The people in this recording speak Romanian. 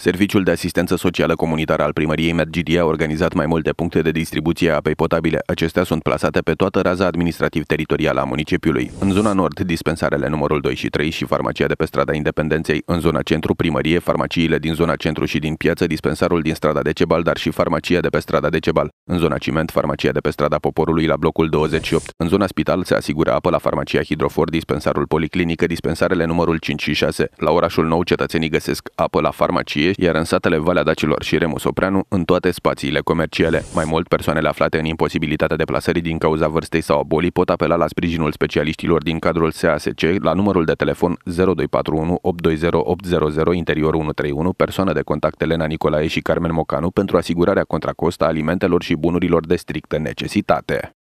Serviciul de asistență socială comunitară al primăriei Medgidia a organizat mai multe puncte de distribuție a apei potabile. Acestea sunt plasate pe toată raza administrativ-teritorială a municipiului. În zona nord, dispensarele numărul 2 și 3 și farmacia de pe strada Independenței. În zona centru, primărie, farmaciile din zona centru și din piață, dispensarul din strada Decebal, dar și farmacia de pe strada Decebal. În zona Ciment, farmacia de pe strada Poporului la blocul 28. În zona Spital se asigură apă la farmacia Hidrofor, dispensarul Policlinică, dispensarele numărul 5 și 6. La orașul Nou, cetățenii găsesc apă la farmacie, iar în satele Valea Dacilor și Remus Opreanu, în toate spațiile comerciale. Mai mult, persoanele aflate în imposibilitatea deplasării din cauza vârstei sau a bolii pot apela la sprijinul specialiștilor din cadrul SASC la numărul de telefon 0241 820 800 interior 131, persoană de contact Elena Nicolae și Carmen Mocanu pentru asigurarea contracost a alimentelor și bunurilor de strictă necesitate.